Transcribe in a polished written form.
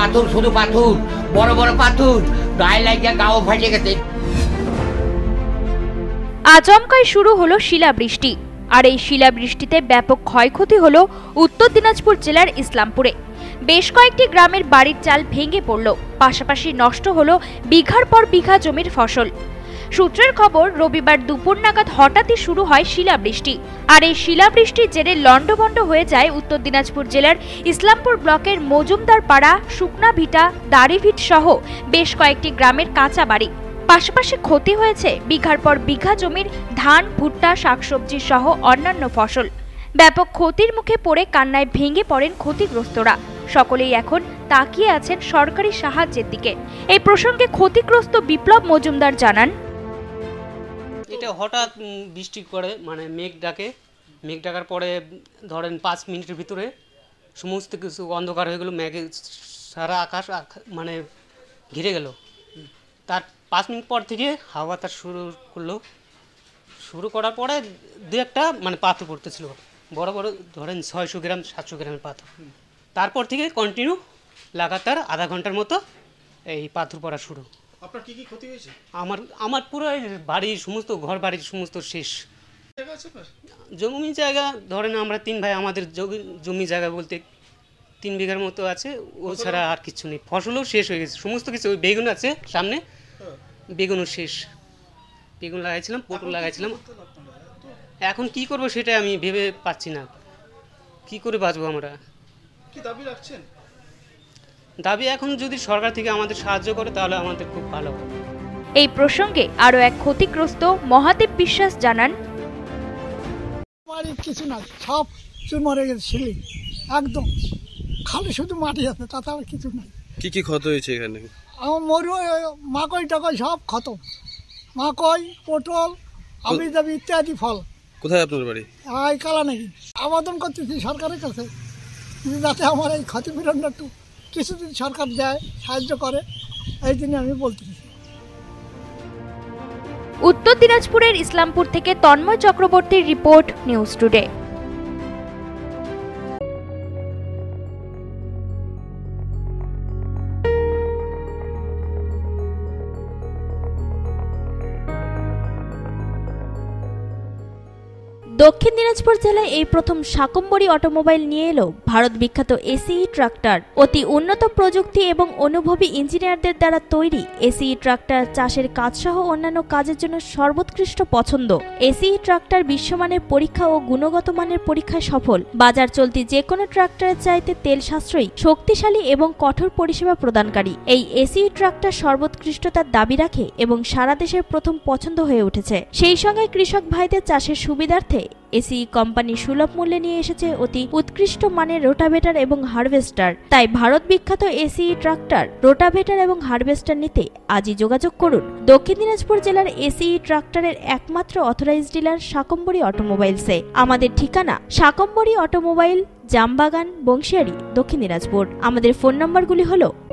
পাথর, শুধু পাথর, বড় বড় পাথর, গায়ে লাগিয়ে গাও ফাটে গেছে। আচমকাই শুরু হলো শিলাবৃষ্টি, আর এই শিলাবৃষ্টিতে ব্যাপক ক্ষয়ক্ষতি হলো উত্তর দিনাজপুর জেলার ইসলামপুরে। বেশ কয়েকটি গ্রামের বাড়ির চাল ভেঙে পড়ল, পাশাপাশি নষ্ট হলো বিঘার পর বিঘা জমির ফসল। সূত্রের খবর, রবিবার দুপুর নাগাদ হঠাৎই শুরু হয় শিলাবৃষ্টি, আর এই শিলাবৃষ্টির জেরে লন্ডভন্ড হয়ে যায় উত্তর দিনাজপুর জেলার ইসলামপুর ব্লকের মজুমদার পাড়া, শুকনা ভিটা, দাড়িভিট সহ বেশ কয়েকটি গ্রামের কাঁচা বাড়ি। পাশাপাশি ক্ষতি হয়েছে বিঘার পর বিঘা জমির ধান, ভুট্টা, শাকসবজি সহ অন্যান্য ফসল। ব্যাপক ক্ষতির মুখে পড়ে কান্নায় ভেঙে পড়েন ক্ষতিগ্রস্তরা। সকলেই এখন তাকিয়ে আছেন সরকারি সাহায্যের দিকে। এই প্রসঙ্গে ক্ষতিগ্রস্ত বিপ্লব মজুমদার জানান, এটা হঠাৎ বৃষ্টি করে, মানে মেঘ ডাকার পরে ধরেন 5 মিনিটের ভিতরে সমস্ত কিছু অন্ধকার হয়ে গেল, মেঘে সারা আকাশ মানে ঘিরে গেল। তার 5 মিনিট পর থেকে হাওয়া তার শুরু করার পরে দু একটা মানে পাথর পড়তেছিল, বড় বড় ধরেন 600 গ্রাম 700 গ্রামের পাথর। তারপর থেকে কন্টিনিউ লাগাতার আধা ঘন্টার মতো এই পাথর পড়া শুরু। আপনার কি ক্ষতি হয়েছে? আমার পুরো বাড়ির সমস্ত ঘর বাড়ির সমস্ত শেষ। জমি জায়গা ধরেন আমরা 3 ভাই, আমাদের জমি জায়গা বলতে 3 বিঘার মতো আছে, ও ছাড়া আর কিছু নেই। ফসলও শেষ হয়ে গেছে সমস্ত কিছু। ওই বেগুন আছে সামনে, বেগুনও শেষ। বেগুন লাগাইছিলাম, পটল লাগাইছিলাম। এখন কি করব সেটা আমি ভেবে পাচ্ছি না, কি করে বাঁচবো আমরা। কি দাবি রাখছেন? দাবি এখন যদি সরকার থেকে আমাদের সাহায্য করে তাহলে আমাদের খুব ভালো হবে। এই প্রসঙ্গে আরো এক ক্ষতিগ্রস্ত মহাদেব বিশ্বাস জানান, বাড়ির কিছু না, সব চুরমারে গেছে, শিলি একদম খালি শুধু মাটি আছে, তাছাড়া কিছু নাই। কি কি ক্ষতি হয়েছে এখানে? আমার মরু মাকই টাকই সব খতম, মাকই, পটল, আবি যাবি ইত্যাদি ফল। কোথায় আপনার বাড়ি? এই কালা নাকি। আবেদন করতেছি সরকারের কাছে যাতে আমার এই ক্ষতিপূরণটা একটু কিছুদিন সরকার দেয়, সাহায্য করে, এই জন্য আমি বলতেছি। উত্তর দিনাজপুরের ইসলামপুর থেকে তন্ময় চক্রবর্তীর রিপোর্ট, নিউজ টুডে। দক্ষিণ দিনাজপুর জেলায় এই প্রথম শাকম্বরী অটোমোবাইল নিয়ে এলো ভারত বিখ্যাত এসিই ট্রাক্টর। অতি উন্নত প্রযুক্তি এবং অনুভবী ইঞ্জিনিয়ারদের দ্বারা তৈরি এসিই ট্রাক্টর চাষের কাজসহ অন্যান্য কাজের জন্য সর্বোৎকৃষ্ট পছন্দ। এসিই ট্রাক্টর বিশ্বমানের পরীক্ষা ও গুণগত মানের পরীক্ষায় সফল। বাজার চলতি যে কোনো ট্রাক্টরের চাইতে তেল সাশ্রয়ী, শক্তিশালী এবং কঠোর পরিষেবা প্রদানকারী এই এসিই ট্রাক্টর সর্বোৎকৃষ্টতার দাবি রাখে এবং সারা দেশের প্রথম পছন্দ হয়ে উঠেছে। সেই সঙ্গে কৃষক ভাইদের চাষের সুবিধার্থে এসিই কোম্পানি সুলভ মূল্যে নিয়ে এসেছে অতি উৎকৃষ্ট মানের রোটাভেটার এবং হারভেস্টার। তাই ভারত বিখ্যাত এসিই ট্রাক্টর, রোটাভেটার এবং হারভেস্টার নিতে আজই যোগাযোগ করুন দক্ষিণ দিনাজপুর জেলার এসিই ট্রাক্টরের একমাত্র অথরাইজড ডিলার শাকম্বরী অটোমোবাইলসে। আমাদের ঠিকানা শাকম্বরী অটোমোবাইল, জামবাগান, বংশিয়ারি, দক্ষিণ দিনাজপুর। আমাদের ফোন নম্বরগুলি হলো